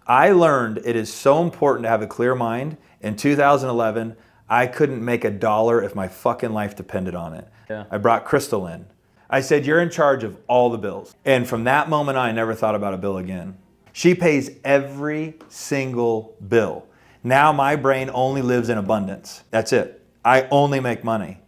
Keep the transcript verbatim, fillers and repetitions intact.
I learned it is so important to have a clear mind. In two thousand eleven, I couldn't make a dollar if my fucking life depended on it. Yeah. I brought Crystal in. I said, you're in charge of all the bills. And from that moment on, I never thought about a bill again. She pays every single bill. Now my brain only lives in abundance. That's it. I only make money.